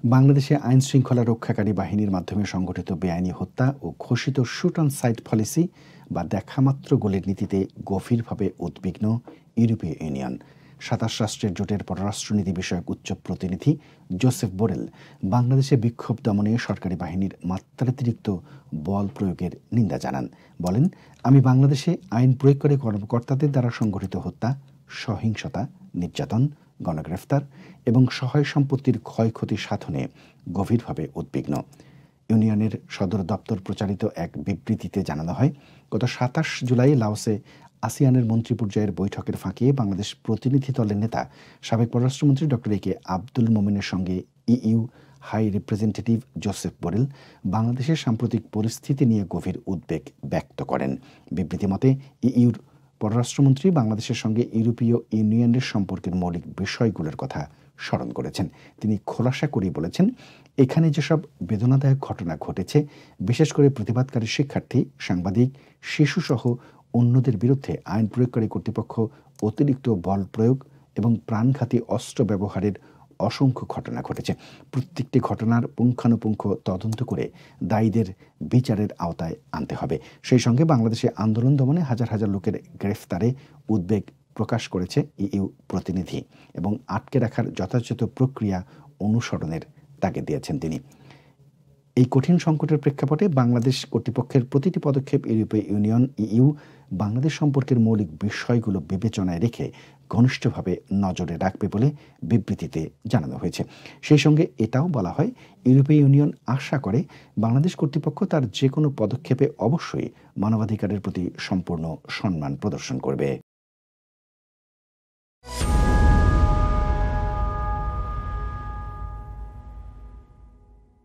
বাংলাদেশে আইন শৃঙ্খলা রক্ষাকারী বাহিনীর মাধ্যমে সংগঠিত বেআইনি হত্যা ও ঘোষিত শুট অন সাইট পলিসি বা দেখামাত্র গোলের নীতিতে গভীরভাবে উদ্বিগ্ন ইউরোপীয় ইউনিয়ন। ২৭ রাষ্ট্রের জোটের পররাষ্ট্রনীতি বিষয়ক উচ্চ প্রতিনিধি জোসেফ বোরেল বাংলাদেশে বিক্ষোভ দমনে সরকারি বাহিনীর মাত্রাতিরিক্ত বল প্রয়োগের নিন্দা জানান। বলেন, আমি বাংলাদেশে আইন প্রয়োগকারী কর্মকর্তাদের দ্বারা সংগঠিত হত্যা, সহিংসতা, নির্যাতন, গণগ্রেফতার এবং সহায় সম্পত্তির ক্ষয়ক্ষতি সাধনে গভীরভাবে উদ্বিগ্ন। ইউনিয়নের সদর দপ্তর প্রচারিত এক বিবৃতিতে জানানো হয়, গত ২৭ জুলাই লাওসে আসিয়ানের মন্ত্রী পর্যায়ের বৈঠকের ফাঁকে বাংলাদেশ প্রতিনিধি দলের নেতা সাবেক পররাষ্ট্রমন্ত্রী ডক্টর এ কে আব্দুল মোমেনের সঙ্গে EU high representative Josep Borrell বাংলাদেশের সাম্প্রতিক পরিস্থিতি নিয়ে গভীর উদ্বেগ ব্যক্ত করেন। বিবৃতি মতে, ইইউর পররাষ্ট্রমন্ত্রী বাংলাদেশের সঙ্গে ইউরোপীয় ইউনিয়নের সম্পর্কের মৌলিক বিষয়গুলোর কথা স্মরণ করেছেন। তিনি খোলাসা করে বলেছেন, এখানে যেসব বেদনাদায়ক ঘটনা ঘটেছে, বিশেষ করে প্রতিবাদকারী শিক্ষার্থী, সাংবাদিক, শিশুসহ অন্যদের বিরুদ্ধে আইন প্রয়োগকারী কর্তৃপক্ষ অতিরিক্ত বল প্রয়োগ এবং প্রাণঘাতী অস্ত্র ব্যবহারের অসংখ্য ঘটনা ঘটেছে। প্রত্যেকটি ঘটনার পুঙ্খানুপুঙ্খ তদন্ত করে দায়ীদের বিচারের আওতায় আনতে হবে। সেই সঙ্গে বাংলাদেশে আন্দোলন দমনে হাজার হাজার লোকের গ্রেফতারে উদ্বেগ প্রকাশ করেছে ইইউ প্রতিনিধি এবং আটকে রাখার যথাযথ প্রক্রিয়া অনুসরণের তাগিদ দিয়েছেন তিনি। এই কঠিন সংকটের প্রেক্ষাপটে বাংলাদেশ কর্তৃপক্ষের প্রতিটি পদক্ষেপ ইউরোপীয় ইউনিয়ন ইইউ বাংলাদেশ সম্পর্কের মৌলিক বিষয়গুলো বিবেচনায় রেখে ঘনিষ্ঠভাবে নজরে রাখবে বলে বিবৃতিতে জানানো হয়েছে। সেই সঙ্গে এটাও বলা হয়, ইউরোপীয় ইউনিয়ন আশা করে বাংলাদেশ কর্তৃপক্ষ তার যে কোনো পদক্ষেপে অবশ্যই মানবাধিকারের প্রতি সম্পূর্ণ সম্মান প্রদর্শন করবে।